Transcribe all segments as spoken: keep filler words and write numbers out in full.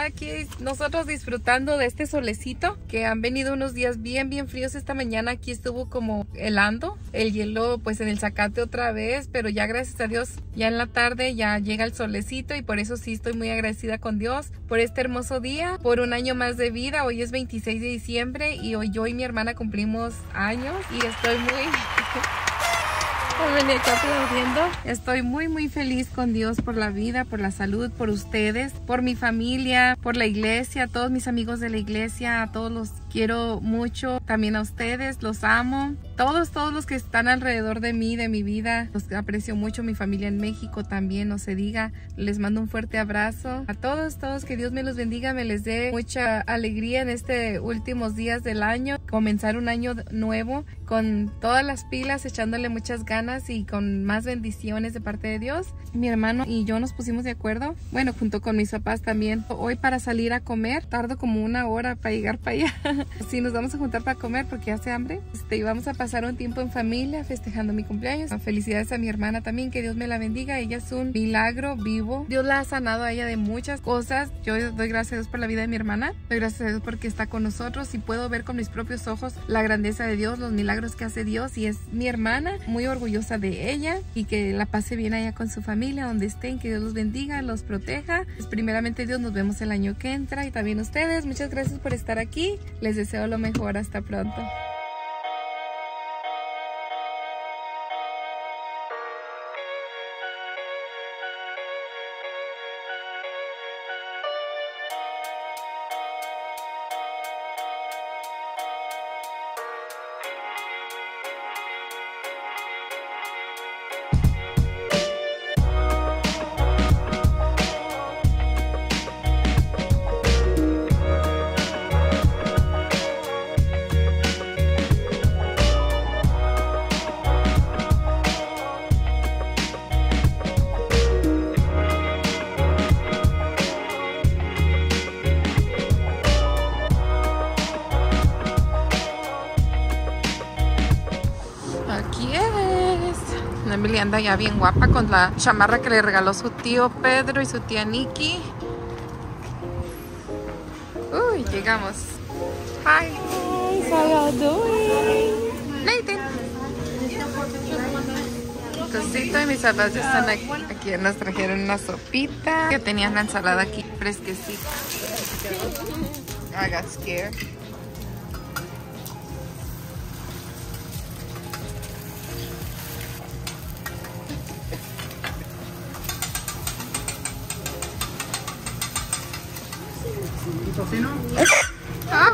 ya aquí nosotros disfrutando de este solecito, que han venido unos días bien, bien fríos. Esta mañana aquí estuvo como helando el hielo, pues en el zacate otra vez, pero ya gracias a Dios, ya en la tarde ya llega el solecito y por eso sí estoy muy agradecida con Dios por este hermoso día, por un año más de vida. Hoy es veintiséis de diciembre y hoy yo y mi hermana cumplimos años y estoy muy... Venía acá aplaudiendo. Estoy muy muy feliz con Dios por la vida, por la salud, por ustedes, por mi familia, por la iglesia, a todos mis amigos de la iglesia, a todos los quiero mucho, también a ustedes, los amo. Todos, todos los que están alrededor de mí, de mi vida, los aprecio mucho, mi familia en México también, no se diga. Les mando un fuerte abrazo. A todos, todos, que Dios me los bendiga, me les dé mucha alegría en estos últimos días del año. Comenzar un año nuevo con todas las pilas, echándole muchas ganas y con más bendiciones de parte de Dios. Mi hermano y yo nos pusimos de acuerdo, bueno, junto con mis papás también, hoy para salir a comer. Tardo como una hora para llegar para allá. Sí, nos vamos a juntar para comer porque hace hambre. Este, y vamos a pasar un tiempo en familia festejando mi cumpleaños. Felicidades a mi hermana también, que Dios me la bendiga. Ella es un milagro vivo. Dios la ha sanado a ella de muchas cosas. Yo doy gracias a Dios por la vida de mi hermana. Doy gracias a Dios porque está con nosotros y puedo ver con mis propios ojos la grandeza de Dios, los milagros que hace Dios, y es mi hermana. Muy orgullosa de ella y que la pase bien allá con su familia, donde estén, que Dios los bendiga, los proteja. Pues primeramente Dios, nos vemos el año que entra y también ustedes. Muchas gracias por estar aquí. Les deseo lo mejor. Hasta pronto. Emily anda ya bien guapa con la chamarra que le regaló su tío Pedro y su tía Nikki. Uy, llegamos. Hi. Hi, how y'all doing? Nathan. Cosito y mis papás ya están aquí. Aquí nos trajeron una sopita. Que tenían la ensalada aquí fresquecita. I got scared. ¿Tocino? Ah.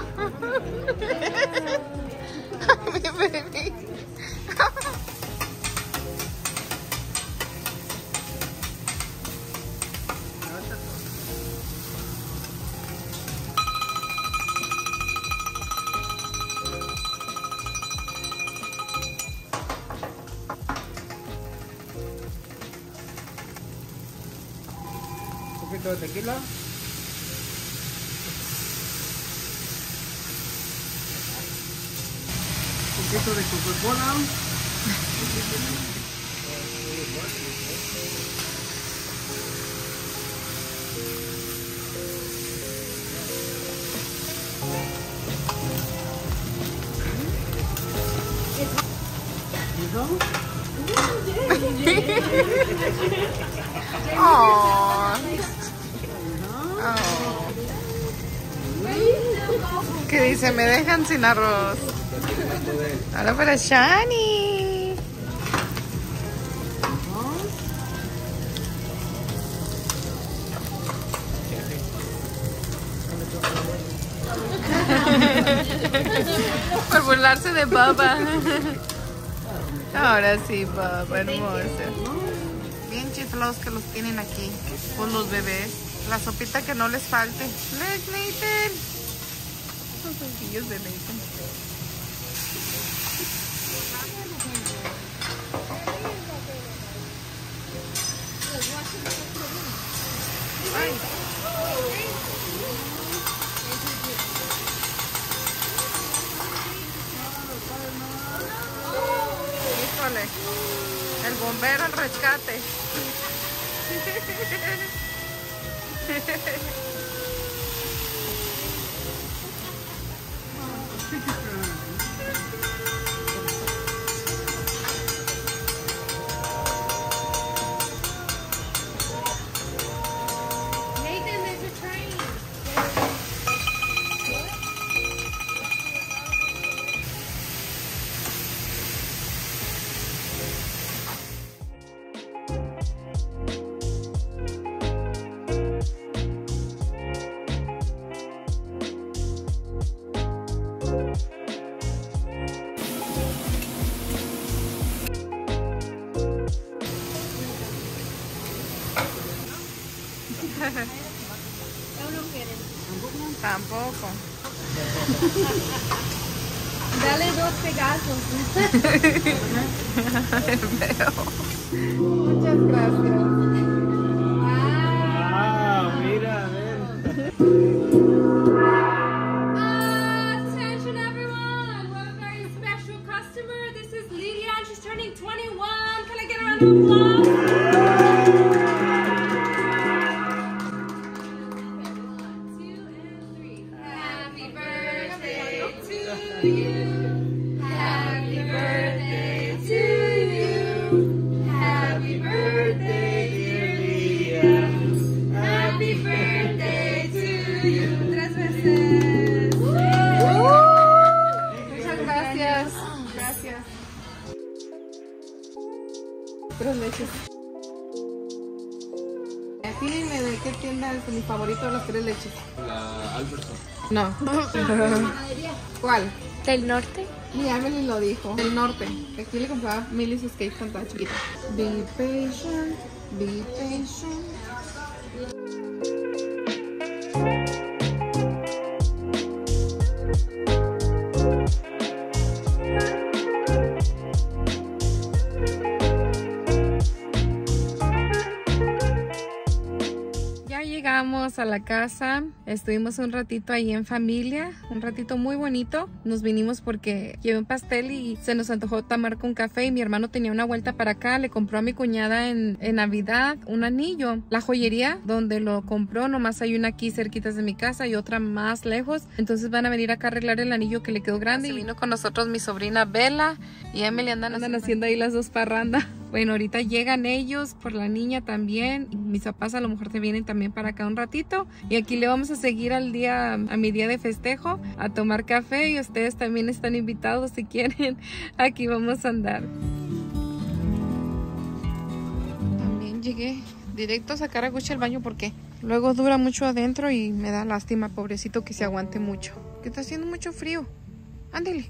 Mi baby. Un poquito de tequila. Un poquito de Coca-Cola. Oh. Oh. ¿Qué dice? Me dejan sin arroz. Ahora para Shani. Por burlarse de Baba. Ahora sí, Baba, hermosa. Bien chiflados que los tienen aquí con los bebés. La sopita que no les falte. Look, Nathan. Los ojillos de Nathan. Ay. Híjole, el bombero al rescate. Tampoco. Dale dos pegazos. Muchas gracias. Ah, mira, a ver. Attention everyone! We're a very special customer. This is Lydia and she's turning twenty-one. Can I get a round of applause? One, two, and three. Happy birthday to you. Happy birthday to you. Happy birthday, dear Lydia. Happy birthday to you. Tres veces. Muchas gracias. Gracias. Tres leches. Dime de qué tienda es mi favorito de las tres leches. La Albertson. No. ¿Cuál? ¿Del norte? Mi Emily lo dijo. Del norte. Aquí le compraba Millie's Escape cuando estaba chiquita. Be patient. Be patient. Llegamos a la casa, estuvimos un ratito ahí en familia, un ratito muy bonito. Nos vinimos porque llevé un pastel y se nos antojó tomar con café y mi hermano tenía una vuelta para acá, le compró a mi cuñada en, en Navidad un anillo. La joyería donde lo compró, nomás hay una aquí cerquitas de mi casa y otra más lejos, entonces van a venir acá a arreglar el anillo que le quedó grande. Y vino con nosotros mi sobrina Bella y Emily andan, andan haciendo ahí las dos parrandas. Bueno, ahorita llegan ellos por la niña también. Mis papás a lo mejor te vienen también para acá un ratito. Y aquí le vamos a seguir al día, a mi día de festejo, a tomar café. Y ustedes también están invitados si quieren. Aquí vamos a andar. También llegué directo a sacar a Gucci al baño porque luego dura mucho adentro y me da lástima, pobrecito, que se aguante mucho. Que está haciendo mucho frío. Ándele.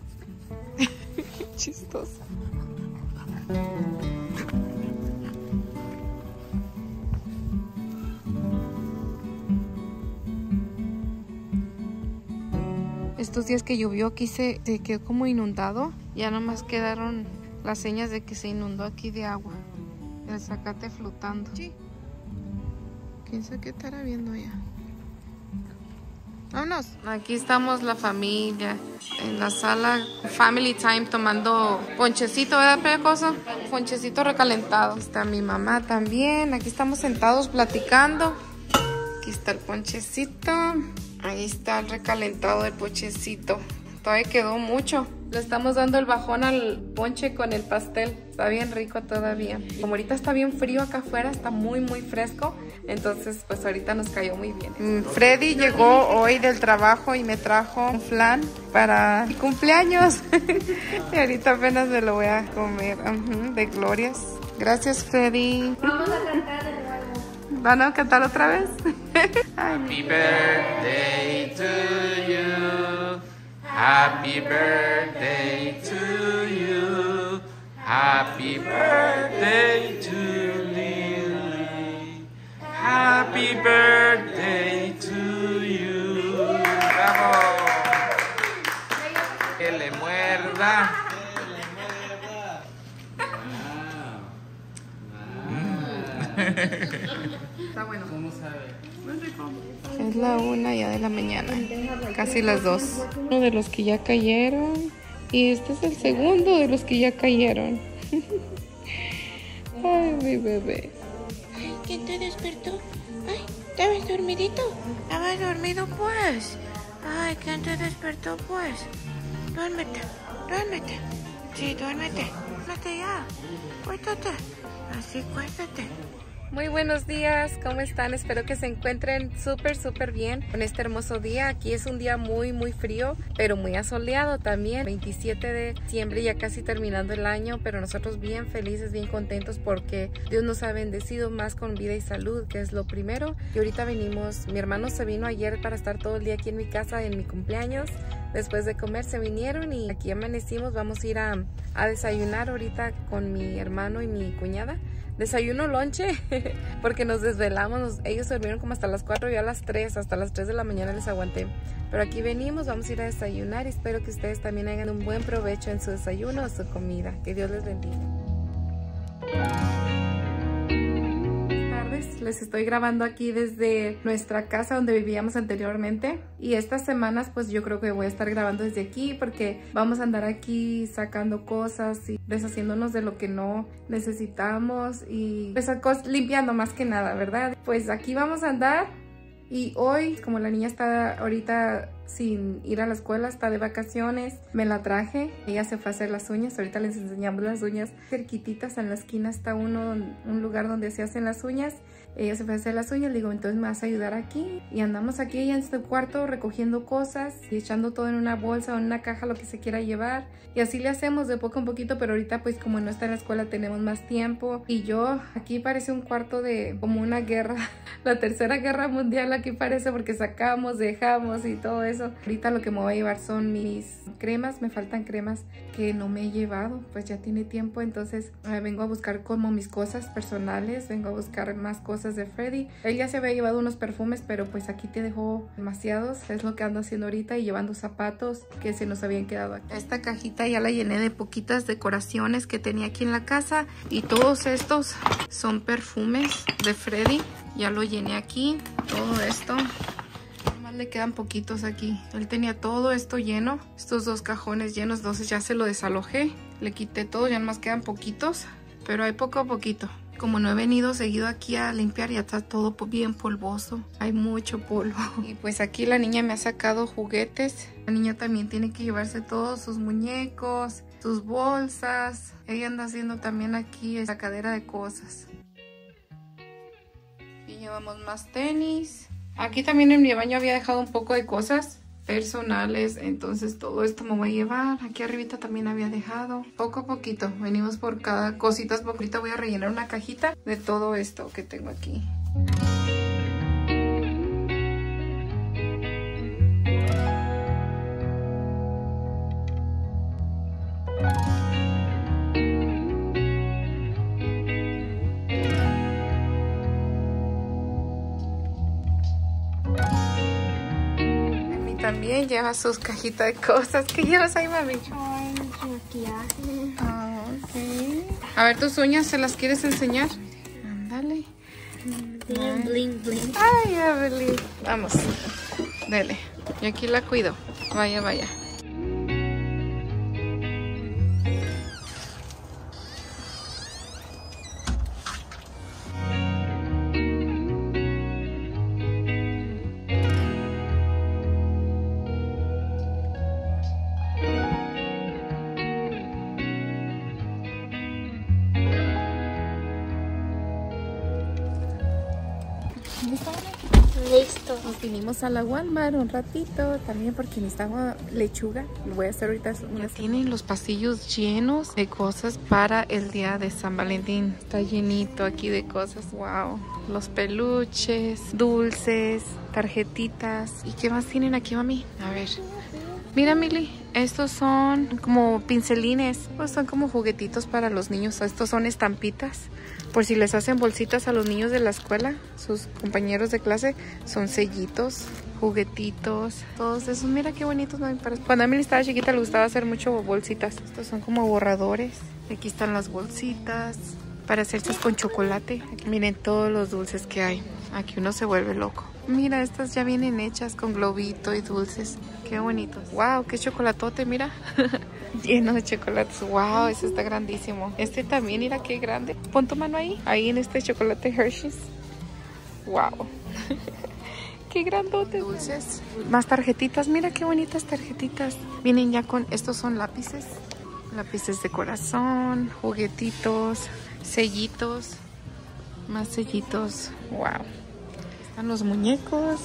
Chistoso. Estos días que llovió aquí se, se quedó como inundado. Ya nomás quedaron las señas de que se inundó aquí de agua. El zacate flotando. Sí. ¿Quién sabe qué estará viendo allá? Vámonos. Aquí estamos la familia en la sala Family Time tomando ponchecito, ¿verdad, Precoso? Ponchecito recalentado. Aquí está mi mamá también. Aquí estamos sentados platicando. Aquí está el ponchecito. Ahí está el recalentado del ponchecito. Todavía quedó mucho. Le estamos dando el bajón al ponche con el pastel. Está bien rico todavía. Como ahorita está bien frío acá afuera, está muy muy fresco. Entonces pues ahorita nos cayó muy bien. Freddy llegó hoy del trabajo y me trajo un flan para mi cumpleaños. Y ahorita apenas me lo voy a comer. Uh-huh, de glorias. Gracias, Freddy. Vamos a cantar de nuevo. ¿Van a cantar otra vez? Happy birthday to you. Happy birthday to you. Happy birthday to Lily. Happy birthday to you. ¡Bravo! Que le muerda. Está bueno. ¿Cómo sabe? Es la una ya de la mañana, casi las dos. Uno de los que ya cayeron y este es el segundo de los que ya cayeron. Ay, mi bebé. Ay, ¿quién te despertó? Ay, ¿estabas dormidito? ¿Estabas dormido pues? Ay, ¿quién te despertó pues? Duérmete, duérmete. Sí, duérmete. Duérmete ya. Cuéntate. Así, cuéntate. Muy buenos días, ¿cómo están? Espero que se encuentren súper, súper bien con este hermoso día. Aquí es un día muy, muy frío, pero muy asoleado también. veintisiete de diciembre, ya casi terminando el año, pero nosotros bien felices, bien contentos porque Dios nos ha bendecido más con vida y salud, que es lo primero. Y ahorita venimos, mi hermano se vino ayer para estar todo el día aquí en mi casa en mi cumpleaños. Después de comer se vinieron y aquí amanecimos. Vamos a ir a, a desayunar ahorita con mi hermano y mi cuñada desayuno, lonche, porque nos desvelamos. Nos, ellos durmieron como hasta las cuatro, yo a las tres, hasta las tres de la mañana les aguanté. Pero aquí venimos, vamos a ir a desayunar y espero que ustedes también hagan un buen provecho en su desayuno o su comida. Que Dios les bendiga. Les estoy grabando aquí desde nuestra casa donde vivíamos anteriormente, y estas semanas pues yo creo que voy a estar grabando desde aquí porque vamos a andar aquí sacando cosas y deshaciéndonos de lo que no necesitamos y pues limpiando más que nada, ¿verdad? Pues aquí vamos a andar. Y hoy, como la niña está ahorita sin ir a la escuela, está de vacaciones, me la traje. Ella se fue a hacer las uñas. Ahorita les enseñamos las uñas cerquititas. En la esquina está uno, un lugar donde se hacen las uñas. Ella se fue a hacer las uñas. Le digo, entonces me vas a ayudar aquí. Y andamos aquí ella en su cuarto recogiendo cosas y echando todo en una bolsa o en una caja, lo que se quiera llevar. Y así le hacemos de poco en poquito, pero ahorita pues como no está en la escuela tenemos más tiempo. Y yo, aquí parece un cuarto de como una guerra, la tercera guerra mundial aquí parece, porque sacamos, dejamos y todo eso. Ahorita lo que me voy a llevar son mis cremas, me faltan cremas que no me he llevado, pues ya tiene tiempo, entonces eh, vengo a buscar como mis cosas personales, vengo a buscar más cosas de Freddy. Él ya se había llevado unos perfumes, pero pues aquí te dejó demasiados, es lo que ando haciendo ahorita, y llevando zapatos que se nos habían quedado aquí. Esta cajita ya la llené de poquitas decoraciones que tenía aquí en la casa, y todos estos son perfumes de Freddy. Ya lo llené aquí, todo esto. Nomás le quedan poquitos aquí. Él tenía todo esto lleno, estos dos cajones llenos, entonces ya se lo desalojé. Le quité todo, ya nomás quedan poquitos, pero hay poco a poquito. Como no he venido seguido aquí a limpiar, ya está todo bien polvoso. Hay mucho polvo. Y pues aquí la niña me ha sacado juguetes. La niña también tiene que llevarse todos sus muñecos, sus bolsas. Ella anda haciendo también aquí sacadera de cosas. Y llevamos más tenis. Aquí también en mi baño había dejado un poco de cosas personales, entonces todo esto me voy a llevar. Aquí arribita también había dejado poco a poquito, venimos por cada cositas. Ahorita voy a rellenar una cajita de todo esto que tengo aquí. También lleva sus cajitas de cosas. ¿Qué llevas ahí, mami? Ay, maquillaje. Ah, ok. A ver, tus uñas, ¿se las quieres enseñar? Ándale. Bling, bling, bling. Ay, Evelyn. Vamos. Dele. Y aquí la cuido. Vaya, vaya. Listo. Nos vinimos a la Walmart un ratito también porque necesitaba lechuga. Lo voy a hacer ahorita. Ya tienen los pasillos llenos de cosas para el día de San Valentín. Está llenito aquí de cosas. Wow. Los peluches, dulces, tarjetitas. ¿Y qué más tienen aquí, mami? A ver. Mira, Mili, estos son como pincelines, pues son como juguetitos para los niños. Estos son estampitas, por si les hacen bolsitas a los niños de la escuela, sus compañeros de clase. Son sellitos, juguetitos, todos esos. Mira qué bonitos. Cuando Emily estaba chiquita le gustaba hacer mucho bolsitas. Estos son como borradores. Aquí están las bolsitas para hacerse con chocolate. Aquí miren todos los dulces que hay. Aquí uno se vuelve loco. Mira, estas ya vienen hechas con globito y dulces. Qué bonitos. Wow, qué chocolatote, mira. Lleno de chocolates. Wow, ese está grandísimo. Este también, mira qué grande. Pon tu mano ahí. Ahí en este chocolate Hershey's. Wow. Qué grandote. Dulces. Más tarjetitas. Mira qué bonitas tarjetitas. Vienen ya con... Estos son lápices. Lápices de corazón. Juguetitos. Sellitos. Más sellitos. Wow. Están los muñecos.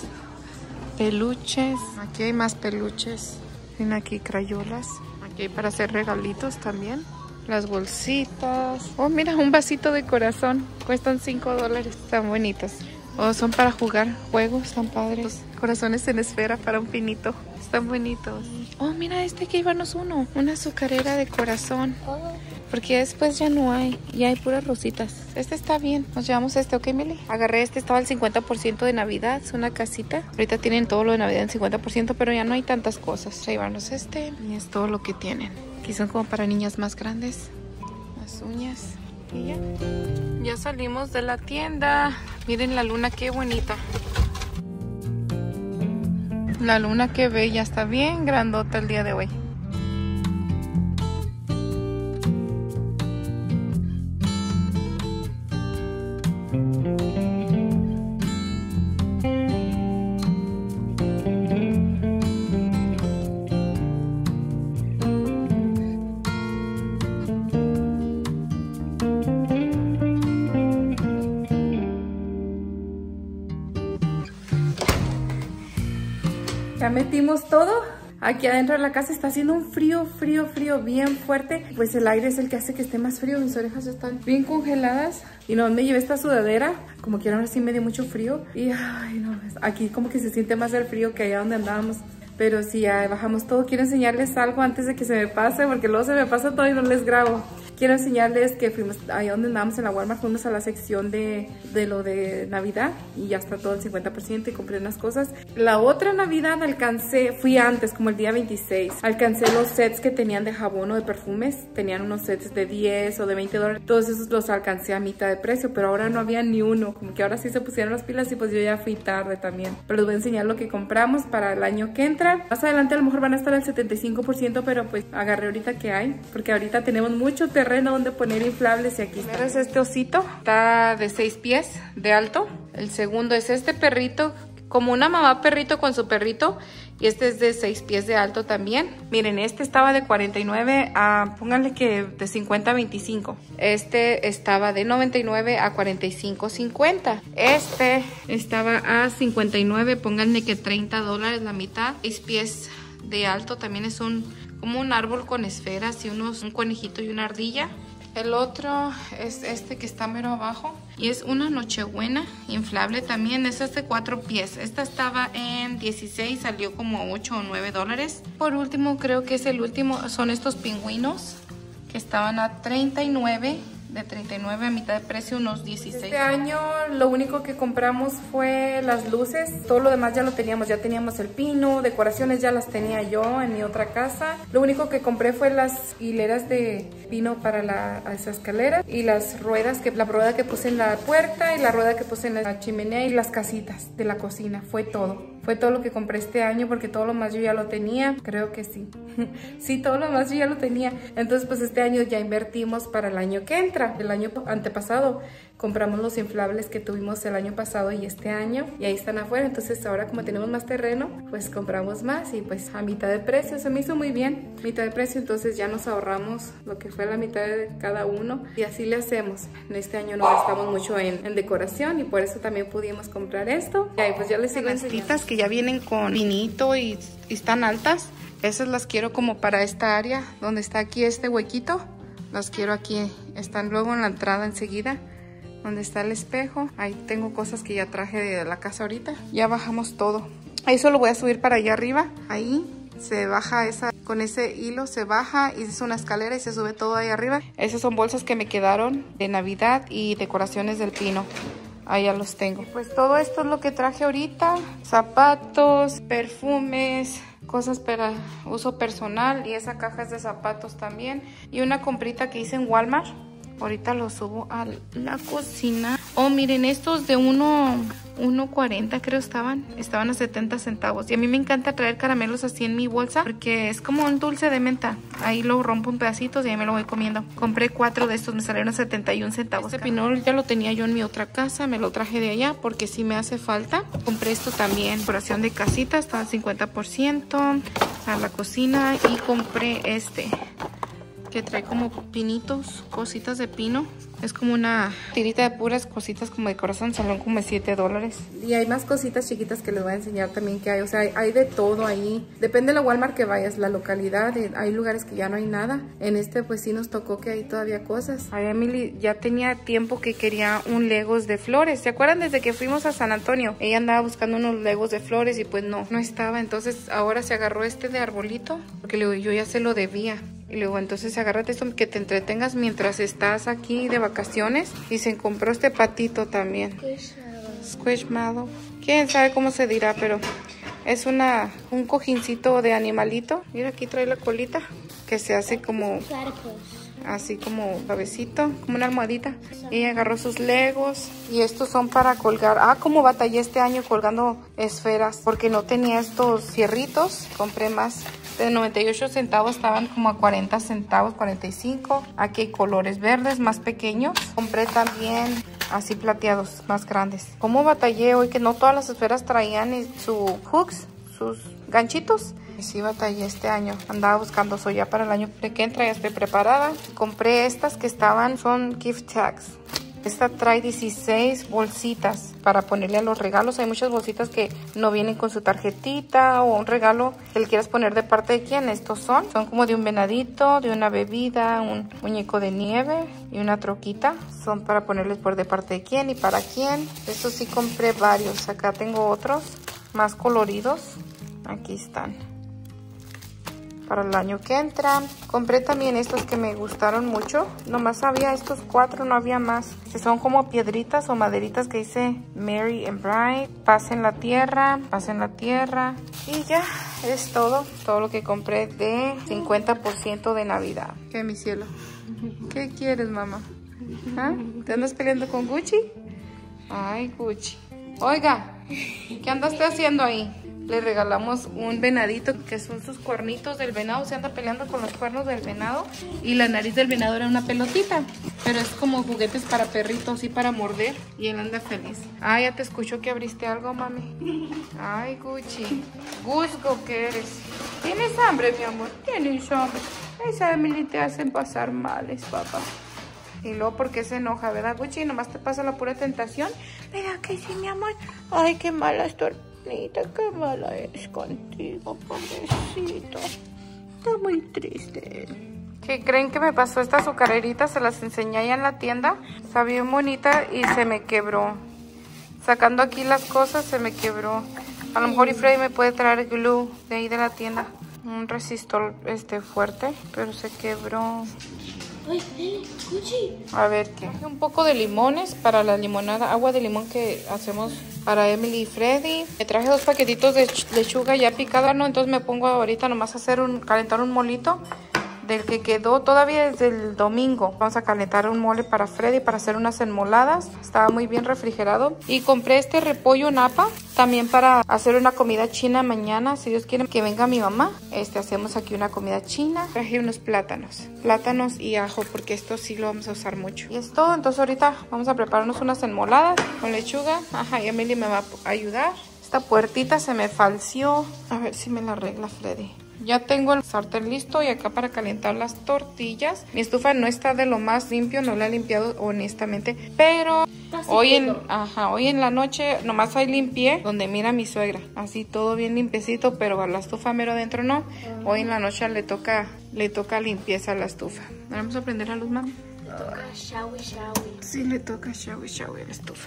Peluches. Aquí hay más peluches. Tienen aquí crayolas. Aquí hay para hacer regalitos también. Las bolsitas. Oh, mira, un vasito de corazón. Cuestan cinco dólares. Están bonitos. Oh, son para jugar juegos. Están padres. Corazones en esfera para un pinito. Están bonitos. Oh, mira, este que íbamos uno. Una azucarera de corazón. porque después ya no hay, ya hay puras rositas. Este está bien, nos llevamos este, ¿ok, Mili? Agarré este, estaba al cincuenta por ciento de Navidad, es una casita. Ahorita tienen todo lo de Navidad en cincuenta por ciento, pero ya no hay tantas cosas. Llevarnos este y es todo lo que tienen. Aquí son como para niñas más grandes, las uñas y ya. Ya salimos de la tienda. Miren la luna, qué bonita. La luna, qué bella, está bien grandota el día de hoy. Ya metimos todo. Aquí adentro de la casa está haciendo un frío, frío, frío bien fuerte. Pues el aire es el que hace que esté más frío. Mis orejas están bien congeladas. Y no, me llevé esta sudadera. Como que ahora sí me dio mucho frío. Y ay, no, aquí como que se siente más el frío que allá donde andábamos. Pero sí, ya bajamos todo. Quiero enseñarles algo antes de que se me pase, porque luego se me pasa todo y no les grabo. Quiero enseñarles que fuimos, ahí donde andábamos en la Walmart, fuimos a la sección de, de lo de Navidad y ya está todo el cincuenta por ciento y compré unas cosas. La otra Navidad alcancé, fui antes, como el día veintiséis, alcancé los sets que tenían de jabón o de perfumes. Tenían unos sets de diez o de veinte dólares. Todos esos los alcancé a mitad de precio, pero ahora no había ni uno. Como que ahora sí se pusieron las pilas y pues yo ya fui tarde también. Pero les voy a enseñar lo que compramos para el año que entra. Más adelante a lo mejor van a estar al setenta y cinco por ciento, pero pues agarré ahorita que hay, porque ahorita tenemos mucho terreno donde poner inflables y aquí está. Primero es este osito, está de seis pies de alto. El segundo es este perrito, como una mamá perrito con su perrito, y este es de seis pies de alto también. Miren, este estaba de cuarenta y nueve a, pónganle que de cincuenta a veinticinco. Este estaba de noventa y nueve a cuarenta y cinco cincuenta. Este estaba a cincuenta y nueve, pónganle que treinta dólares la mitad. seis pies de alto, también es un como un árbol con esferas y unos, un conejito y una ardilla. El otro es este que está mero abajo y es una nochebuena inflable también. Esta es de cuatro pies. Esta estaba en dieciséis, salió como ocho o nueve dólares. Por último, creo que es el último, son estos pingüinos que estaban a treinta y nueve. De treinta y nueve a mitad de precio, unos dieciséis. Este año lo único que compramos fue las luces. Todo lo demás ya lo teníamos. Ya teníamos el pino, decoraciones ya las tenía yo en mi otra casa. Lo único que compré fue las hileras de pino para la, esa escalera. Y las ruedas, que la rueda que puse en la puerta y la rueda que puse en la chimenea y las casitas de la cocina. Fue todo. Fue todo lo que compré este año porque todo lo más yo ya lo tenía. Creo que sí. Sí, todo lo más yo ya lo tenía. Entonces pues este año ya invertimos para el año que entra. El año antepasado compramos los inflables que tuvimos el año pasado y este año, y ahí están afuera. Entonces ahora como tenemos más terreno, pues compramos más y pues a mitad de precio. Se me hizo muy bien, mitad de precio. Entonces ya nos ahorramos lo que fue la mitad de cada uno y así le hacemos. En este año no gastamos mucho en, en decoración y por eso también pudimos comprar esto. Y ahí pues ya les sigo enseñando. Que ya vienen con pinito y, y están altas. Esas las quiero como para esta área donde está aquí este huequito. Las quiero aquí, están luego en la entrada enseguida, donde está el espejo. Ahí tengo cosas que ya traje de la casa ahorita. Ya bajamos todo. Eso lo voy a subir para allá arriba. Ahí se baja esa, con ese hilo se baja y es una escalera y se sube todo ahí arriba. Esas son bolsas que me quedaron de Navidad y decoraciones del pino. Ahí ya los tengo. Pues todo esto es lo que traje ahorita. Zapatos, perfumes, cosas para uso personal, y esa caja es de zapatos también, y una comprita que hice en Walmart. Ahorita lo subo a la cocina. Oh, miren, estos de uno cuarenta creo estaban, estaban a setenta centavos. Y a mí me encanta traer caramelos así en mi bolsa porque es como un dulce de menta. Ahí lo rompo en pedacitos y ahí me lo voy comiendo. Compré cuatro de estos, me salieron a setenta y un centavos. Este pinol ya lo tenía yo en mi otra casa, me lo traje de allá porque sí me hace falta. Compré esto también, decoración de casita, estaba al cincuenta por ciento a la cocina. Y compré este que trae como pinitos, cositas de pino. Es como una tirita de puras cositas como de corazón, salieron como siete dólares. Y hay más cositas chiquitas que les voy a enseñar también que hay. O sea, hay, hay de todo ahí. Depende de la Walmart que vayas, la localidad. Hay lugares que ya no hay nada. En este pues sí nos tocó que hay todavía cosas. Ay, Emily ya tenía tiempo que quería un Legos de flores. ¿Se acuerdan desde que fuimos a San Antonio? Ella andaba buscando unos Legos de flores y pues no, no estaba. Entonces ahora se agarró este de arbolito porque yo ya se lo debía. Y luego entonces agárrate esto que te entretengas mientras estás aquí de vacaciones. Y se compró este patito también. Squishmallow. Quién sabe cómo se dirá, pero es una un cojincito de animalito. Mira, aquí trae la colita que se hace como así como suavecito, como una almohadita. Y agarró sus legos. Y estos son para colgar. Ah, como batallé este año colgando esferas porque no tenía estos fierritos. Compré más. De noventa y ocho centavos estaban como a cuarenta centavos, cuarenta y cinco. Aquí hay colores verdes más pequeños. Compré también así plateados más grandes. Como batallé hoy que no todas las esferas traían sus hooks, sus ganchitos. Y sí batallé este año. Andaba buscando eso ya para el año que entra. Ya estoy preparada. Compré estas que estaban, son gift tags. Esta trae dieciséis bolsitas para ponerle a los regalos. Hay muchas bolsitas que no vienen con su tarjetita o un regalo que le quieras poner de parte de quién. Estos son. Son como de un venadito, de una bebida, un muñeco de nieve y una troquita. Son para ponerles por de parte de quién y para quién. Estos sí compré varios. Acá tengo otros más coloridos. Aquí están. Para el año que entra. Compré también estos que me gustaron mucho. Nomás había estos cuatro, no había más. Que son como piedritas o maderitas que dice Merry and Bright. Paz en la tierra, paz en la tierra. Y ya, es todo. Todo lo que compré de cincuenta por ciento de Navidad. ¿Qué, mi cielo? ¿Qué quieres, mamá? ¿Ah? ¿Te andas peleando con Gucci? Ay, Gucci. Oiga, ¿qué andaste haciendo ahí? Le regalamos un venadito que son sus cuernitos del venado. Se anda peleando con los cuernos del venado. Y la nariz del venado era una pelotita. Pero es como juguetes para perritos y para morder. Y él anda feliz. Ah, ya te escuchó que abriste algo, mami. Ay, Gucci. Gusgo que eres. ¿Tienes hambre, mi amor? ¿Tienes hambre? Esa Emily te hacen pasar males, papá. Y luego, ¿por qué se enoja, verdad, Gucci? Nomás te pasa la pura tentación. ¿Verdad que sí, mi amor? Ay, qué mala estoy. Nita, qué mala es contigo, pobrecito. Está muy triste. ¿Qué creen que me pasó? Esta azucarerita se las enseñé allá en la tienda. Está bien bonita y se me quebró. Sacando aquí las cosas se me quebró. A lo mejor y Freddy me puede traer glue de ahí de la tienda. Un resistor este fuerte, pero se quebró. A ver qué. Un poco de limones para la limonada, agua de limón que hacemos para Emily y Freddy. Me traje dos paquetitos de lechuga ya picada, ¿no? Entonces me pongo ahorita nomás a hacer un, calentar un molito del que quedó todavía desde el domingo. Vamos a calentar un mole para Freddy para hacer unas enmoladas. Estaba muy bien refrigerado. Y compré este repollo napa también para hacer una comida china mañana. Si Dios quiere que venga mi mamá, este hacemos aquí una comida china. Traje unos plátanos. Plátanos y ajo porque esto sí lo vamos a usar mucho. Y es todo. Entonces ahorita vamos a prepararnos unas enmoladas con lechuga. Ajá, y Emily me va a ayudar. Esta puertita se me falció. A ver si me la arregla Freddy. Ya tengo el sartén listo y acá para calentar las tortillas. Mi estufa no está de lo más limpio, no la he limpiado honestamente, pero hoy en, ajá, hoy en la noche nomás ahí limpié donde mira mi suegra. Así todo bien limpiecito, pero a la estufa mero adentro no. Hoy en la noche le toca, le toca limpieza a la estufa. Vamos a prender la luz, mami. Le toca shawi shawi. Sí, le toca shawi shawi a la estufa.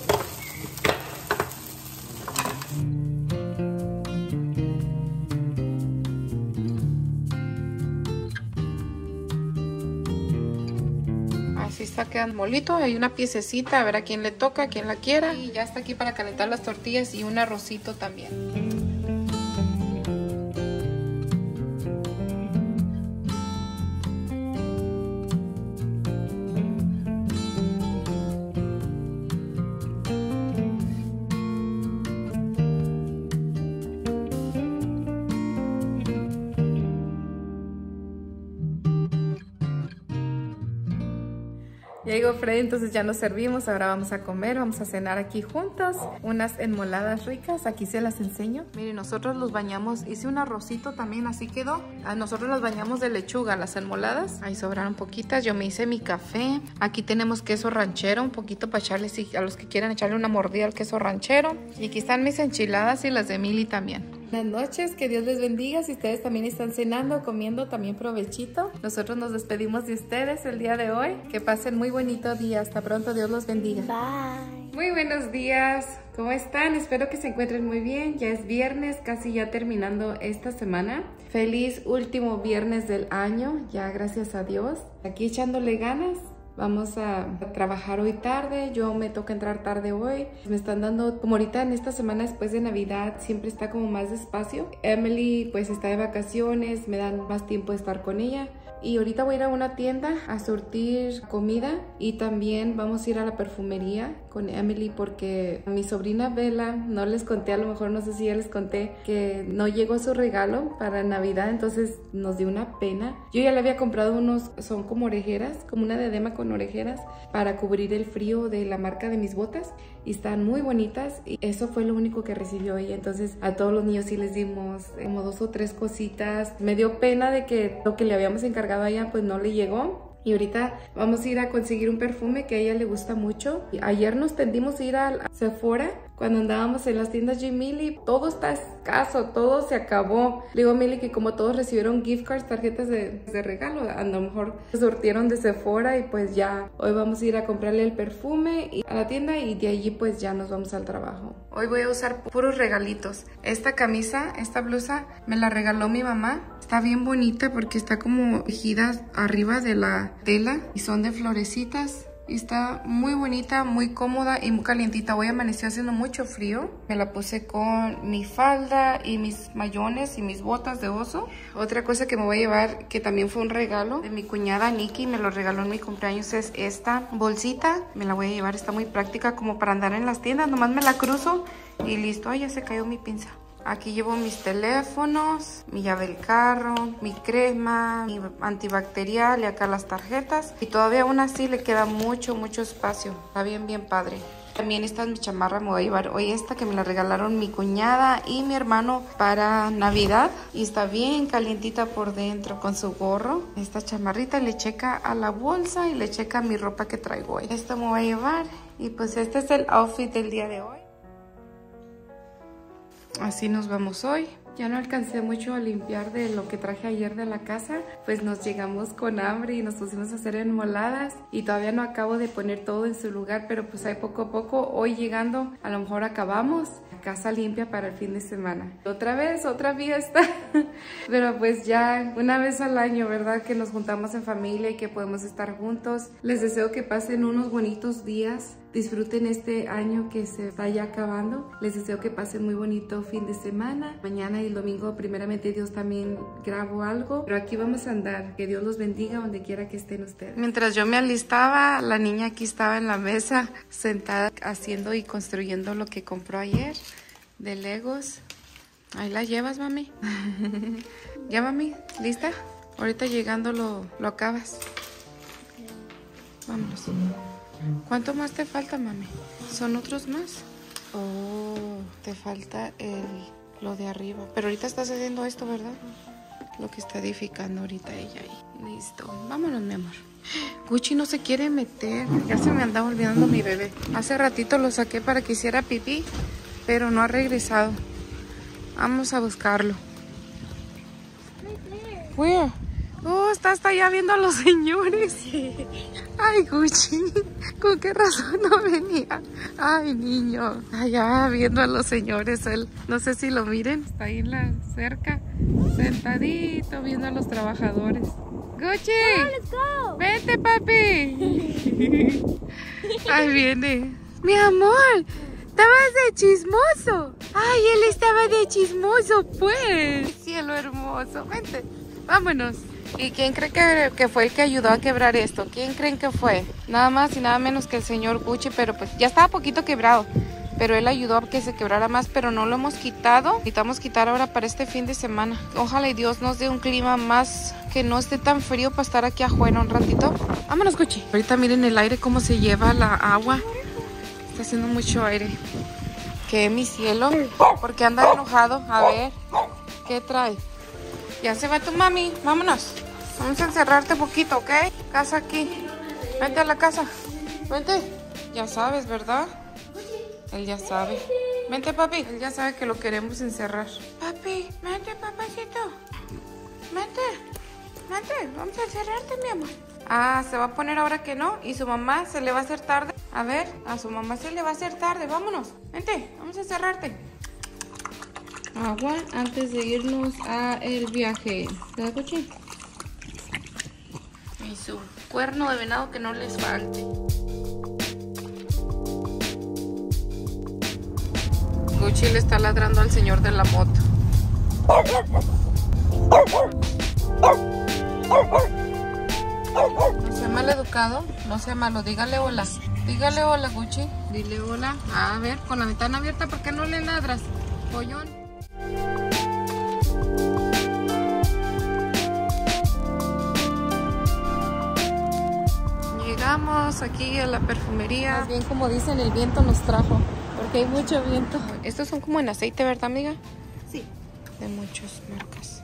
Así está quedando molito. Hay una piececita, a ver a quién le toca, a quién la quiera. Y ya está aquí para calentar las tortillas y un arrocito también. Ya llegó Freddy, entonces ya nos servimos, ahora vamos a comer, vamos a cenar aquí juntos, unas enmoladas ricas, aquí se las enseño. Miren, nosotros los bañamos, hice un arrocito también, así quedó. A nosotros las bañamos de lechuga, las enmoladas, ahí sobraron poquitas, yo me hice mi café. Aquí tenemos queso ranchero, un poquito para echarles, a los que quieran echarle una mordida al queso ranchero. Y aquí están mis enchiladas y las de Emily también. Buenas noches, que Dios les bendiga. Si ustedes también están cenando, comiendo, también provechito. Nosotros nos despedimos de ustedes el día de hoy. Que pasen muy bonito día. Hasta pronto, Dios los bendiga. Bye. Muy buenos días. ¿Cómo están? Espero que se encuentren muy bien. Ya es viernes, casi ya terminando esta semana. Feliz último viernes del año, ya gracias a Dios. Aquí echándole ganas. Vamos a trabajar hoy tarde, yo me toca entrar tarde hoy. Me están dando, como ahorita en esta semana después de Navidad, siempre está como más despacio. Emily pues está de vacaciones, me dan más tiempo de estar con ella. Y ahorita voy a ir a una tienda a surtir comida y también vamos a ir a la perfumería con Emily porque a mi sobrina Bella, no les conté, a lo mejor no sé si ya les conté, que no llegó su regalo para Navidad, entonces nos dio una pena. Yo ya le había comprado unos, son como orejeras, como una diadema con orejeras para cubrir el frío de la marca de mis botas y están muy bonitas y eso fue lo único que recibió ella. Entonces a todos los niños sí les dimos como dos o tres cositas. Me dio pena de que lo que le habíamos encargado a ella pues no le llegó. Y ahorita vamos a ir a conseguir un perfume que a ella le gusta mucho. Ayer nos tendimos a ir a Sephora cuando andábamos en las tiendas de Millie. Todo está escaso, todo se acabó. Le digo a Millie que como todos recibieron gift cards, tarjetas de, de regalo, a lo mejor se surtieron de Sephora y pues ya hoy vamos a ir a comprarle el perfume y a la tienda y de allí pues ya nos vamos al trabajo. Hoy voy a usar puros regalitos. Esta camisa, esta blusa me la regaló mi mamá. Está bien bonita porque está como tejida arriba de la tela y son de florecitas. Y está muy bonita, muy cómoda y muy calientita. Hoy amaneció haciendo mucho frío. Me la puse con mi falda y mis mayones y mis botas de oso. Otra cosa que me voy a llevar, que también fue un regalo de mi cuñada Nikki, me lo regaló en mi cumpleaños, es esta bolsita. Me la voy a llevar, está muy práctica como para andar en las tiendas. Nomás me la cruzo y listo. Ay, ya se cayó mi pinza. Aquí llevo mis teléfonos, mi llave del carro, mi crema, mi antibacterial y acá las tarjetas. Y todavía aún así le queda mucho, mucho espacio. Está bien, bien padre. También esta es mi chamarra, me voy a llevar hoy esta que me la regalaron mi cuñada y mi hermano para Navidad. Y está bien calientita por dentro con su gorro. Esta chamarrita le checa a la bolsa y le checa mi ropa que traigo hoy. Esto me voy a llevar y pues este es el outfit del día de hoy. Así nos vamos hoy. Ya no alcancé mucho a limpiar de lo que traje ayer de la casa, pues nos llegamos con hambre y nos pusimos a hacer enmoladas y todavía no acabo de poner todo en su lugar, pero pues ahí poco a poco, hoy llegando, a lo mejor acabamos. Casa limpia para el fin de semana. Otra vez, otra fiesta. Pero pues ya una vez al año, ¿verdad? Que nos juntamos en familia y que podemos estar juntos. Les deseo que pasen unos bonitos días. Disfruten este año que se está ya acabando. Les deseo que pasen muy bonito fin de semana. Mañana y el domingo, primeramente Dios, también grabo algo. Pero aquí vamos a andar. Que Dios los bendiga donde quiera que estén ustedes. Mientras yo me alistaba, la niña aquí estaba en la mesa, sentada haciendo y construyendo lo que compró ayer de Legos. Ahí la llevas, mami. ¿Ya, mami? ¿Lista? Ahorita llegando lo, lo acabas. Vámonos. ¿Cuánto más te falta, mami? ¿Son otros más? Oh, te falta el, lo de arriba. Pero ahorita estás haciendo esto, ¿verdad? Lo que está edificando ahorita ella ahí. Listo. Vámonos, mi amor. Gucci no se quiere meter. Ya se me andaba olvidando mi bebé. Hace ratito lo saqué para que hiciera pipí, pero no ha regresado. Vamos a buscarlo. Where? Oh, está hasta allá viendo a los señores. Ay, Gucci, ¿con qué razón no venía? Ay, niño, allá viendo a los señores. Él, no sé si lo miren, está ahí en la cerca, sentadito viendo a los trabajadores. Gucci, oh, vente, papi. Ahí viene. Mi amor, estabas de chismoso. Ay, él estaba de chismoso, pues. Cielo hermoso, vente, vámonos. ¿Y quién cree que, que fue el que ayudó a quebrar esto? ¿Quién creen que fue? Nada más y nada menos que el señor Gucci, pero pues ya estaba poquito quebrado. Pero él ayudó a que se quebrara más, pero no lo hemos quitado. Necesitamos quitar ahora para este fin de semana. Ojalá y Dios nos dé un clima más, que no esté tan frío para estar aquí afuera un ratito. Vámonos, Gucci. Ahorita miren el aire cómo se lleva la agua. Está haciendo mucho aire. ¿Qué, mi cielo? ¿Por qué anda enojado? A ver, ¿qué trae? Ya se va tu mami, vámonos. Vamos a encerrarte poquito, ¿ok? Casa aquí. Vente a la casa. Vente. Ya sabes, ¿verdad? Él ya sabe. Vente, papi. Él ya sabe que lo queremos encerrar. Papi, vente, papacito. Vente. Vente, vamos a encerrarte, mi amor. Ah, se va a poner ahora que no. Y su mamá se le va a hacer tarde. A ver, a su mamá se le va a hacer tarde. Vámonos. Vente, vamos a encerrarte. Agua antes de irnos a el viaje. ¿Verdad, Gucci? Y su cuerno de venado que no les falte. Gucci le está ladrando al señor de la moto. No sea mal educado, no sea malo. Dígale hola. Dígale hola, Gucci. Dile hola. A ver, con la ventana abierta, ¿por qué no le ladras, pollón? Llegamos aquí a la perfumería. Más bien, como dicen, el viento nos trajo. Porque hay mucho viento. Estos son como en aceite, ¿verdad, amiga? Sí. De muchas marcas.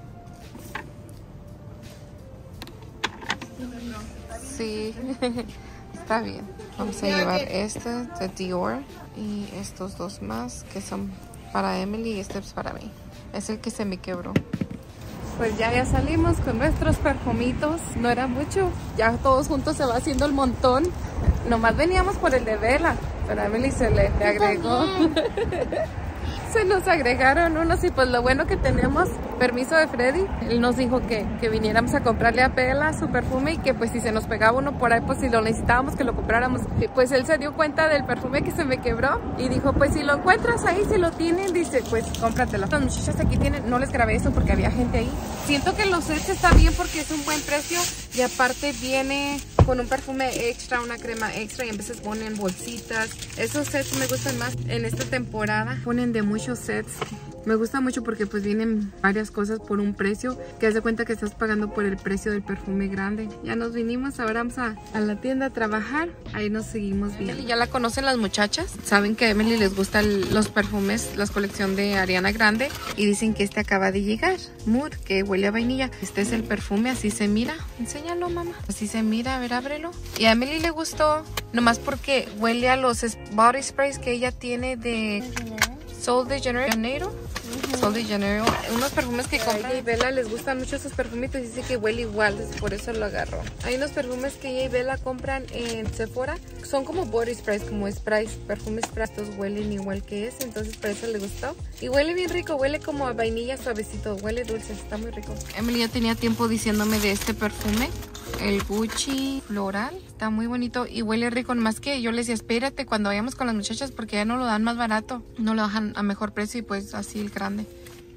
Sí, está bien. Vamos a llevar este de Dior y estos dos más que son para Emily y este es para mí. Es el que se me quebró. Pues ya, ya salimos con nuestros perfumitos. No era mucho. Ya todos juntos se va haciendo el montón. Nomás veníamos por el de Vela, pero a Emily se le, le agregó. Se nos agregaron unos y pues lo bueno que tenemos permiso de Freddy. Él nos dijo que, que viniéramos a comprarle a Bella su perfume y que pues si se nos pegaba uno por ahí, pues si lo necesitábamos que lo compráramos. Y pues él se dio cuenta del perfume que se me quebró y dijo, pues si lo encuentras ahí, si lo tienen, dice, pues cómpratelo. Las muchachas aquí tienen, no les grabé eso porque había gente ahí. Siento que los sets está bien porque es un buen precio y aparte viene con un perfume extra, una crema extra y a veces ponen bolsitas. Esos sets me gustan más en esta temporada. Ponen de muchos sets. Me gusta mucho porque pues vienen varias cosas por un precio que haz de cuenta que estás pagando por el precio del perfume grande. Ya nos vinimos, ahora vamos a, a la tienda a trabajar. Ahí nos seguimos viendo. Ya la conocen las muchachas. Saben que a Emily les gustan los perfumes, la colección de Ariana Grande. Y dicen que este acaba de llegar. Mood, que huele a vainilla. Este es el perfume, así se mira. Enséñalo, mamá. Así se mira, a ver, ábrelo. Y a Emily le gustó, nomás porque huele a los body sprays que ella tiene de Sol de Janeiro. Uh-huh. Sol de Janeiro. Unos perfumes que compra. A ella y Bella les gustan mucho esos perfumitos y dice que huele igual, por eso lo agarró. Hay unos perfumes que ella y Bella compran en Sephora. Son como body sprays, como sprays, perfumes sprays. Estos huelen igual que ese, entonces por eso le gustó. Y huele bien rico, huele como a vainilla suavecito, huele dulce, está muy rico. Emily ya tenía tiempo diciéndome de este perfume. El Gucci Floral. Está muy bonito y huele rico. Más que yo les decía, espérate cuando vayamos con las muchachas porque ya no lo dan más barato. No lo dejan a mejor precio y pues así el grande.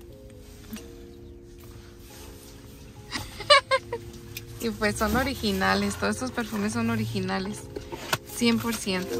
Y pues son originales. Todos estos perfumes son originales. cien por ciento.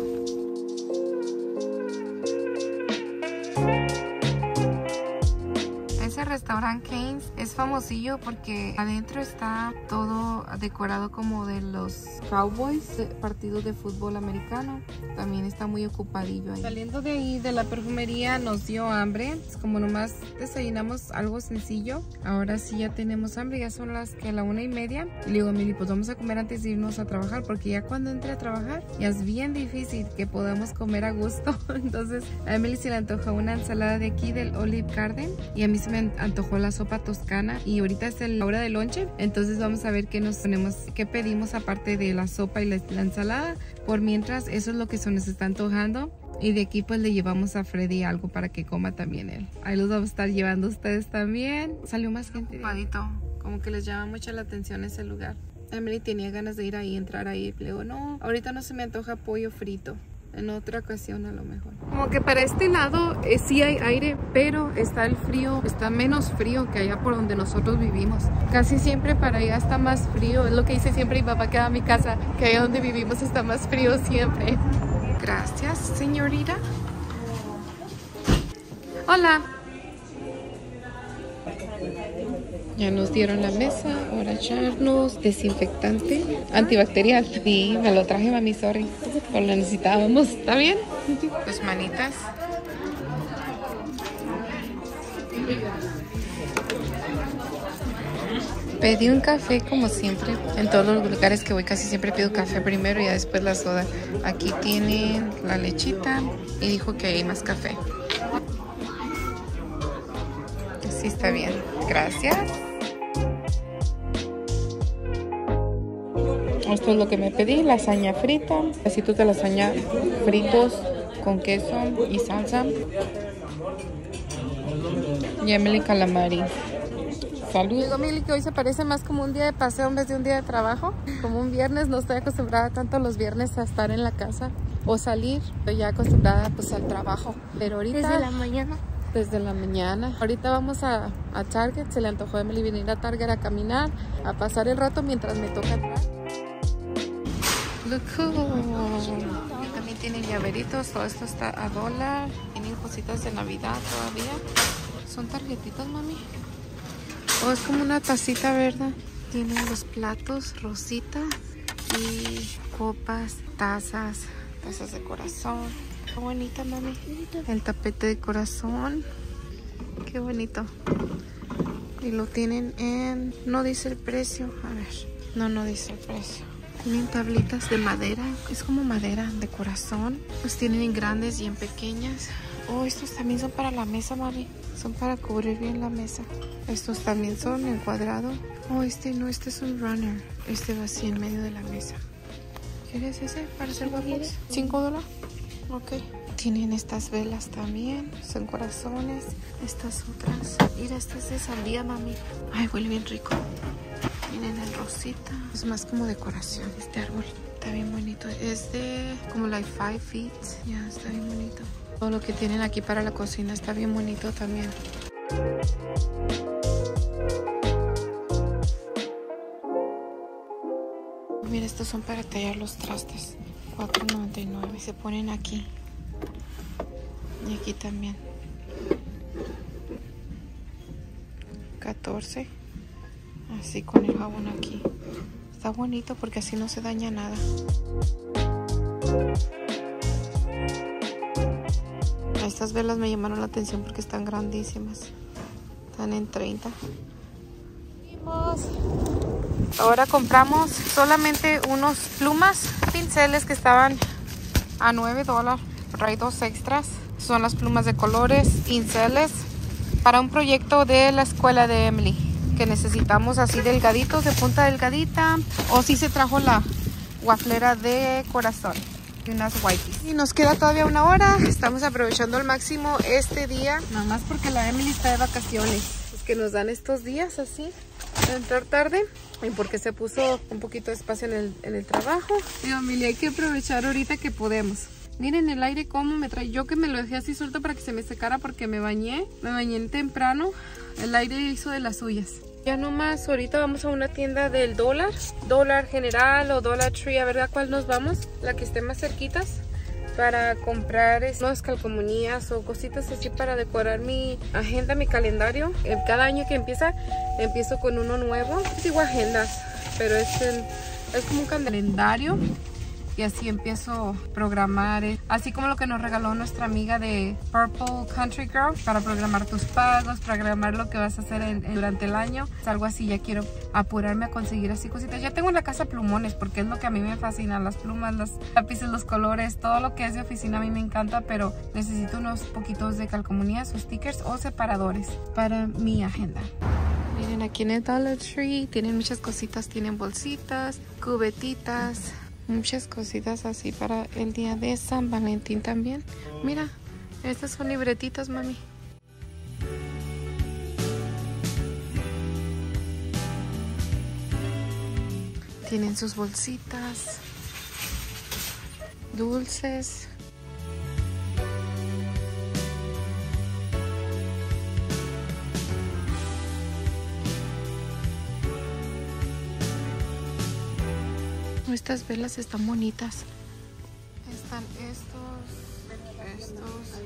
Ese restaurante Cane's es famosillo porque adentro está todo decorado como de los Cowboys, partido de fútbol americano. También está muy ocupadillo ahí. Saliendo de ahí de la perfumería nos dio hambre. Como nomás desayunamos algo sencillo, ahora sí ya tenemos hambre. Ya son las que la una y media. Y le digo a Emily, pues vamos a comer antes de irnos a trabajar porque ya cuando entre a trabajar ya es bien difícil que podamos comer a gusto. Entonces a Emily se le antoja una ensalada de aquí del Olive Garden y a mí se me antojó la sopa toscana y ahorita es la hora del lonche, entonces vamos a ver qué nos ponemos, qué pedimos aparte de la sopa y la, la ensalada. Por mientras eso es lo que se nos está antojando y de aquí pues le llevamos a Freddy algo para que coma también él. Ahí los vamos a estar llevando ustedes también. Salió más gente. Padito, como que les llama mucho la atención ese lugar. Emily tenía ganas de ir ahí, entrar ahí. Le digo, no, ahorita no se me antoja pollo frito. En otra ocasión a lo mejor. Como que para este lado eh, sí hay aire, pero está el frío, está menos frío que allá por donde nosotros vivimos. Casi siempre para allá está más frío. Es lo que dice siempre mi papá que va a mi casa, que allá donde vivimos está más frío siempre. Gracias, señorita. Hola. Ya nos dieron la mesa, ahora echarnos desinfectante antibacterial. Sí, me lo traje, mami, sorry. Pues lo necesitábamos, ¿está bien? Pues manitas. Pedí un café como siempre. En todos los lugares que voy casi siempre pido café primero y ya después la soda. Aquí tienen la lechita y dijo que hay más café. Sí, está bien. Gracias. Esto es lo que me pedí, lasaña frita, pedacitos de lasaña fritos con queso y salsa. Y Emily calamari. Salud. Digo, Emily, que hoy se parece más como un día de paseo en vez de un día de trabajo. Como un viernes, no estoy acostumbrada tanto los viernes a estar en la casa o salir. Estoy ya acostumbrada pues al trabajo. Pero ahorita... Desde la mañana. Desde la mañana. Ahorita vamos a, a Target. Se le antojó a Emily venir a Target a caminar, a pasar el rato mientras me toca entrar. Look cool. También tienen llaveritos. Todo esto está a dólar. Tienen cositas de Navidad todavía. Son tarjetitas, mami. Oh, es como una tacita, ¿verdad? Tienen los platos, rosita y copas, tazas, tazas de corazón. Qué bonita, mami. El tapete de corazón. Qué bonito. Y lo tienen en... No dice el precio. A ver. No, no dice el precio. Tienen tablitas de madera. Es como madera de corazón. Los tienen en grandes y en pequeñas. Oh, estos también son para la mesa, mami. Son para cubrir bien la mesa. Estos también son en cuadrado. Oh, este no, este es un runner. Este va así en medio de la mesa. ¿Quieres ese para hacer guapos? ¿Cinco dólares? Ok. Tienen estas velas también. Son corazones. Estas otras. Mira, esta es de sandía, mami. Ay, huele bien rico. Tienen el rosita. Es más como decoración. Este árbol está bien bonito. Es de como like five feet. Ya, yeah, está bien bonito. Todo lo que tienen aquí para la cocina está bien bonito también. Mira, estos son para tallar los trastes. cuatro noventa y nueve. Se ponen aquí. Y aquí también. catorce. Así con el jabón aquí. Está bonito porque así no se daña nada. Estas velas me llamaron la atención porque están grandísimas. Están en treinta. Ahora compramos solamente unos plumas, pinceles que estaban a nueve dólares. Trae dos extras. Son las plumas de colores, pinceles para un proyecto de la escuela de Emily. Que necesitamos así delgaditos, de punta delgadita. O si se trajo la waflera de corazón. Y unas whiteys. Y nos queda todavía una hora. Estamos aprovechando al máximo este día. Nada más porque la Emily está de vacaciones. Es que nos dan estos días así. De entrar tarde. Y porque se puso un poquito de espacio en el, en el trabajo. Y Emily, hay que aprovechar ahorita que podemos. Miren el aire cómo me trae. Yo que me lo dejé así suelto para que se me secara porque me bañé. Me bañé temprano. El aire hizo de las suyas. Ya nomás, ahorita vamos a una tienda del dólar, dólar general o Dollar Tree, a ver a cuál nos vamos, la que esté más cerquitas, para comprar unas calcomanías o cositas así para decorar mi agenda, mi calendario. Cada año que empieza, empiezo con uno nuevo. Digo agendas, pero es, el, es como un calendario. Y así empiezo a programar, así como lo que nos regaló nuestra amiga de Purple Country Girl, para programar tus pagos, programar lo que vas a hacer en, en, durante el año. Es algo así, ya quiero apurarme a conseguir así cositas. Ya tengo en la casa plumones, porque es lo que a mí me fascina, las plumas, los lápices, los colores, todo lo que es de oficina a mí me encanta, pero necesito unos poquitos de calcomanías o stickers o separadores para mi agenda. Miren, aquí en el Dollar Tree tienen muchas cositas, tienen bolsitas, cubetitas, muchas cositas así para el día de San Valentín también. Mira, estas son libretitas, mami. Tienen sus bolsitas, dulces. Estas velas están bonitas. Están estos, estos.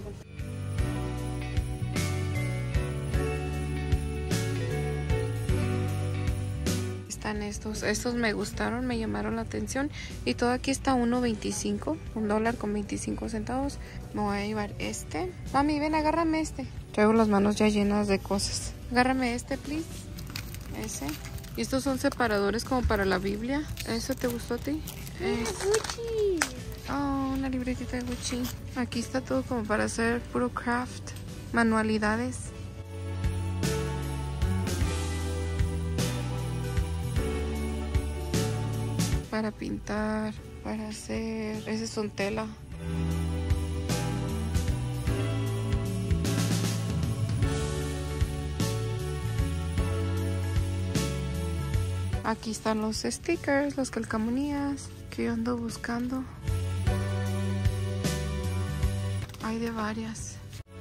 Están estos. Estos me gustaron, me llamaron la atención. Y todo aquí está uno veinticinco. Un dólar con veinticinco centavos. Me voy a llevar este. Mami, ven, agárrame este. Traigo las manos ya llenas de cosas. Agárrame este, please. Ese. Y estos son separadores como para la Biblia. ¿Eso te gustó a ti? Es... Gucci. Oh, una libretita de Gucci. Aquí está todo como para hacer puro craft. Manualidades. para pintar, para hacer... Ese son tela. Aquí están los stickers, las calcamonías que yo ando buscando. Hay de varias.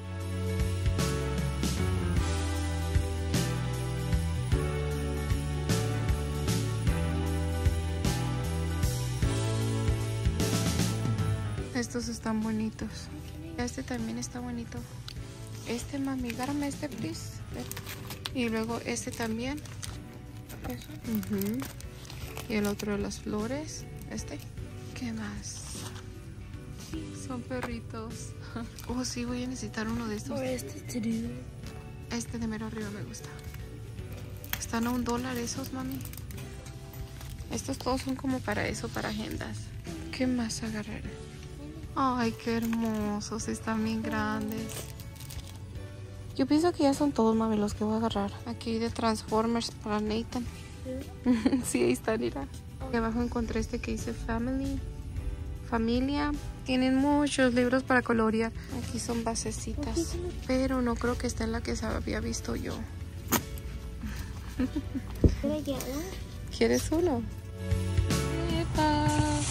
Estos están bonitos. Este también está bonito. Este, mami, agárrame este, please. Y luego este también. Uh-huh. Y el otro de las flores. Este. ¿Qué más? Son perritos. Oh, sí, voy a necesitar uno de estos. Este Este de mero arriba me gusta. Están a un dólar esos, mami. Estos todos son como para eso, para agendas. ¿Qué más agarrar? Ay, qué hermosos. Están bien grandes. Yo pienso que ya son todos, mami, los que voy a agarrar. Aquí de Transformers para Nathan. Sí, ahí está, mira. Aquí abajo encontré este que dice Family. Familia. Tienen muchos libros para colorear. Aquí son basecitas. Pero no creo que esté en la que había visto yo. ¿Quieres uno? Epa.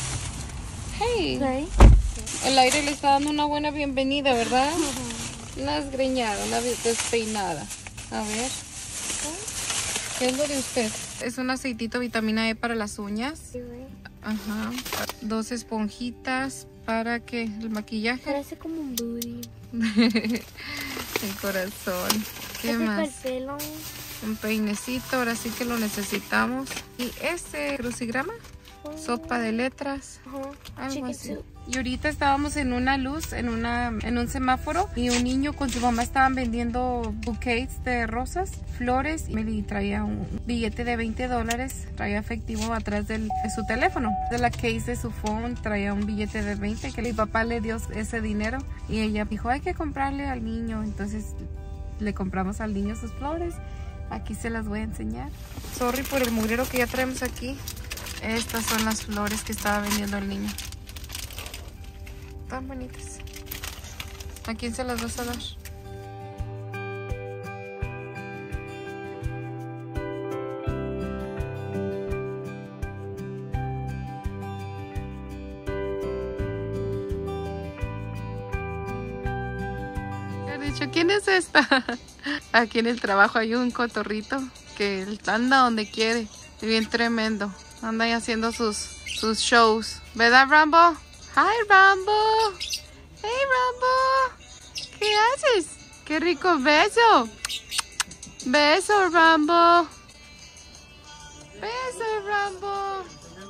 Hey. El aire le está dando una buena bienvenida, ¿verdad? Una desgreñada, una despeinada. A ver. ¿Qué es lo de usted? Es un aceitito vitamina E para las uñas. Ajá. Dos esponjitas para que el maquillaje. Parece como un booty. El corazón. ¿Qué más? El pelo. Un peinecito, ahora sí que lo necesitamos. Y ese crucigrama. Sopa de letras, algo así. Y ahorita estábamos en una luz, en una en un semáforo, y un niño con su mamá estaban vendiendo bouquets de rosas, flores, y me traía un billete de veinte dólares, traía efectivo atrás del, de su teléfono. De la case de su phone traía un billete de veinte que mi papá le dio ese dinero, y ella dijo, hay que comprarle al niño. Entonces le compramos al niño sus flores. Aquí se las voy a enseñar. Sorry por el mugrero que ya traemos aquí. Estas son las flores que estaba vendiendo el niño. Tan bonitas. ¿A quién se las vas a dar? ¿Qué ha dicho? ¿Quién es esta? Aquí en el trabajo hay un cotorrito que anda donde quiere. Bien tremendo. Anda ahí haciendo sus, sus shows. ¿Verdad, Rambo? Hi, Rambo. Hey, Rambo. ¿Qué haces? ¡Qué rico beso! Beso, Rambo. Beso, Rambo.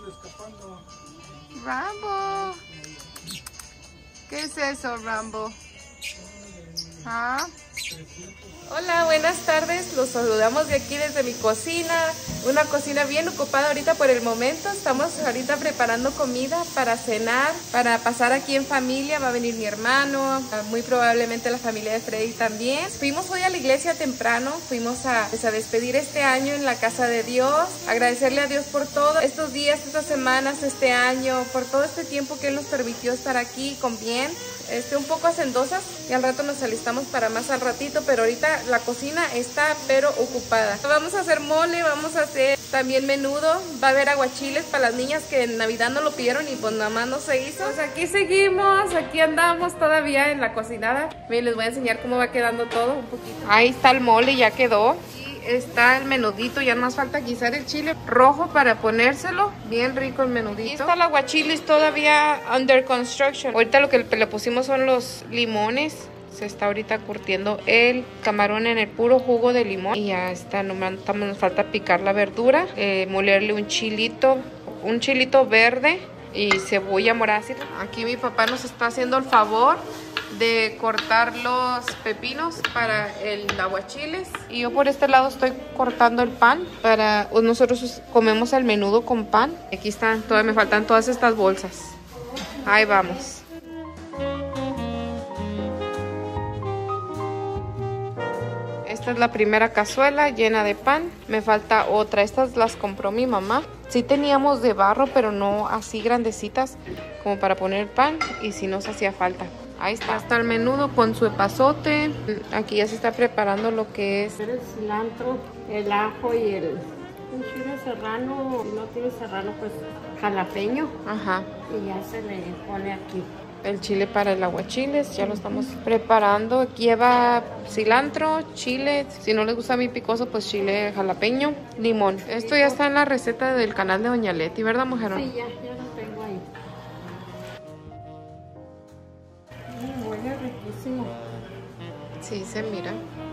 Rambo. ¿Qué es eso, Rambo? ¿Ah? Hola, buenas tardes. Los saludamos de aquí desde mi cocina. Una cocina bien ocupada ahorita por el momento. Estamos ahorita preparando comida para cenar, para pasar aquí en familia. Va a venir mi hermano, muy probablemente la familia de Freddy también. Fuimos hoy a la iglesia temprano. Fuimos a, pues, a despedir este año en la casa de Dios. Agradecerle a Dios por todos estos días, estas semanas, este año, por todo este tiempo que Él nos permitió estar aquí con bien. Este, un poco hacendosas y al rato nos alistamos para más al ratito, pero ahorita la cocina está pero ocupada. Vamos a hacer mole, vamos a hacer también menudo, va a haber aguachiles para las niñas que en Navidad no lo pidieron y pues nada más no se hizo. Pues aquí seguimos, aquí andamos todavía en la cocinada. Miren, les voy a enseñar cómo va quedando todo un poquito. Ahí está el mole, ya quedó. Está el menudito, ya más falta guisar el chile rojo para ponérselo. Bien rico el menudito. Aquí está el aguachiles todavía under construction. Ahorita lo que le pusimos son los limones. Se está ahorita curtiendo el camarón en el puro jugo de limón. Y ya está, nomás nos falta picar la verdura. Eh, molerle un chilito, un chilito verde y cebolla morada. Aquí mi papá nos está haciendo el favor de cortar los pepinos para el aguachiles, y yo por este lado estoy cortando el pan para nosotros comemos el menudo con pan. Aquí están, todavía me faltan todas estas bolsas. Ahí vamos. Esta es la primera cazuela llena de pan. Me falta otra. Estas las compró mi mamá. Sí teníamos de barro, pero no así grandecitas como para poner pan, y si nos hacía falta. Ahí está, está el menudo con su epazote. Aquí ya se está preparando lo que es El cilantro, el ajo y el, el chile serrano, no tiene serrano, pues jalapeño. Ajá. Y ya se le pone aquí. El chile para el aguachiles, ya lo estamos preparando. Lleva cilantro, chile, si no les gusta muy picoso, pues chile jalapeño, limón. Esto ya está en la receta del canal de Doña Leti, ¿verdad, mujer? Sí, ya, ya lo tengo ahí. Mm, huele riquísimo. Sí, se mira.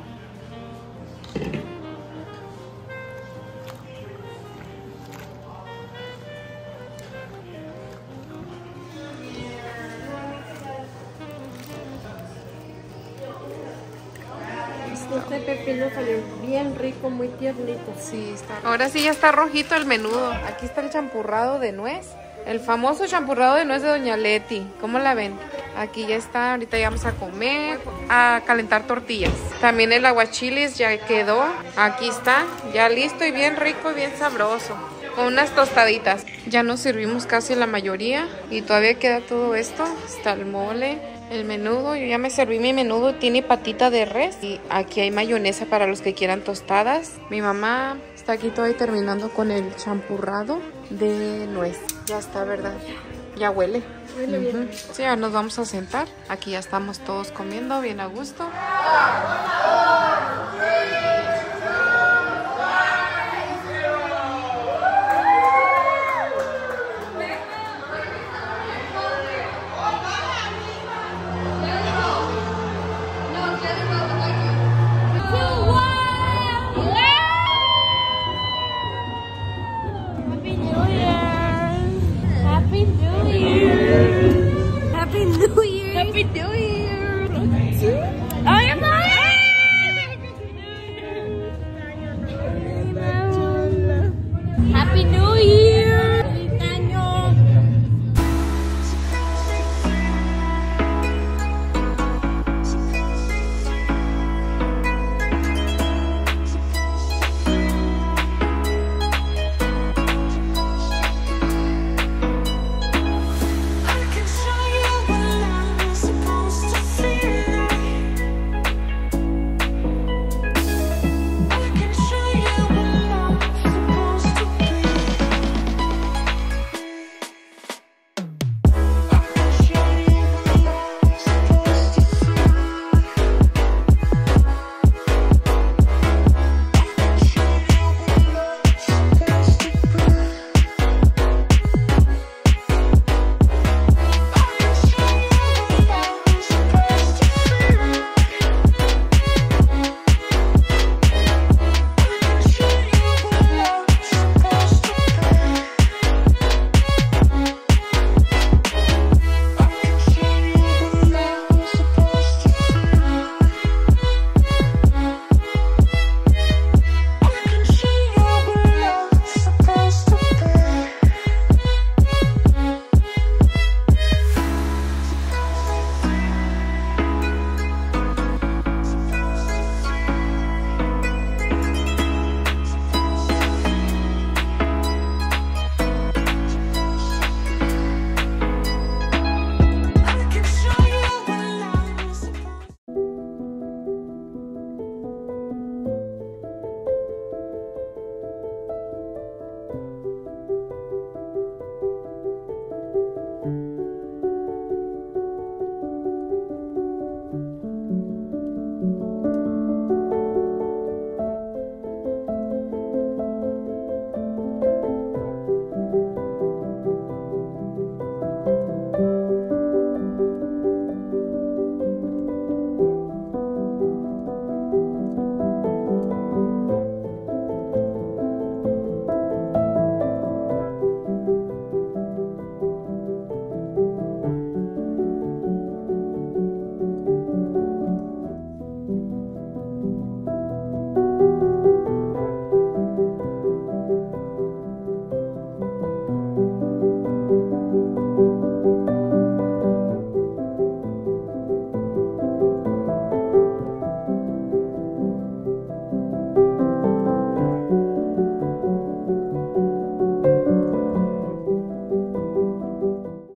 Este pepino salió bien rico, muy tiernito. Sí, está. Ahora sí ya está rojito el menudo. Aquí está el champurrado de nuez. El famoso champurrado de nuez de Doña Leti. ¿Cómo la ven? Aquí ya está. Ahorita ya vamos a comer, a calentar tortillas. También el aguachiles ya quedó. Aquí está, ya listo y bien rico y bien sabroso. Con unas tostaditas. Ya nos servimos casi la mayoría y todavía queda todo esto. Está el mole, el menudo. Yo ya me serví mi menudo, tiene patita de res. Y aquí hay mayonesa para los que quieran tostadas. Mi mamá está aquí todavía terminando con el champurrado de nuez. Ya está, ¿verdad? Ya huele. Huele bien. Sí, ya nos vamos a sentar. Aquí ya estamos todos comiendo bien a gusto.